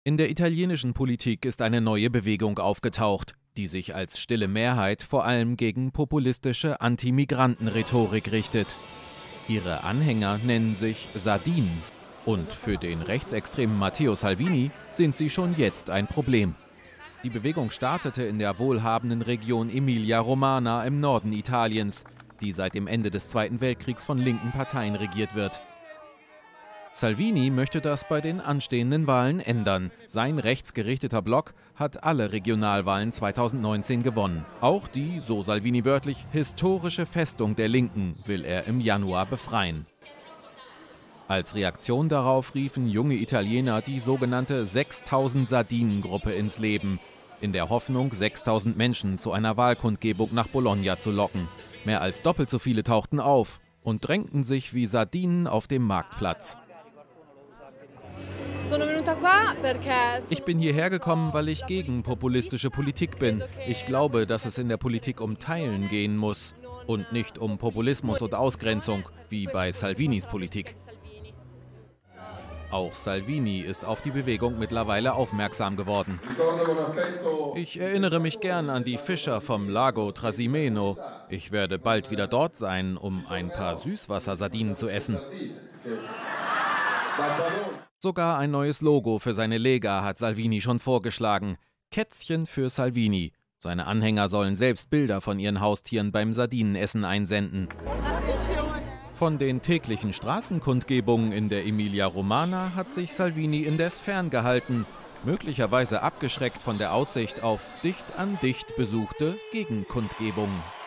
In der italienischen Politik ist eine neue Bewegung aufgetaucht, die sich als stille Mehrheit vor allem gegen populistische Anti-Migranten-Rhetorik richtet. Ihre Anhänger nennen sich Sardinen. Und für den rechtsextremen Matteo Salvini sind sie schon jetzt ein Problem. Die Bewegung startete in der wohlhabenden Region Emilia-Romagna im Norden Italiens, die seit dem Ende des Zweiten Weltkriegs von linken Parteien regiert wird. Salvini möchte das bei den anstehenden Wahlen ändern. Sein rechtsgerichteter Block hat alle Regionalwahlen 2019 gewonnen. Auch die, so Salvini wörtlich, historische Festung der Linken will er im Januar befreien. Als Reaktion darauf riefen junge Italiener die sogenannte 6000-Sardinen-Gruppe ins Leben, in der Hoffnung, 6000 Menschen zu einer Wahlkundgebung nach Bologna zu locken. Mehr als doppelt so viele tauchten auf und drängten sich wie Sardinen auf dem Marktplatz. Ich bin hierher gekommen, weil ich gegen populistische Politik bin. Ich glaube, dass es in der Politik um Teilen gehen muss und nicht um Populismus und Ausgrenzung, wie bei Salvinis Politik. Auch Salvini ist auf die Bewegung mittlerweile aufmerksam geworden. Ich erinnere mich gern an die Fischer vom Lago Trasimeno. Ich werde bald wieder dort sein, um ein paar Süßwassersardinen zu essen. Sogar ein neues Logo für seine Lega hat Salvini schon vorgeschlagen. Kätzchen für Salvini. Seine Anhänger sollen selbst Bilder von ihren Haustieren beim Sardinenessen einsenden. Von den täglichen Straßenkundgebungen in der Emilia-Romagna hat sich Salvini indes ferngehalten, möglicherweise abgeschreckt von der Aussicht auf dicht an dicht besuchte Gegenkundgebungen.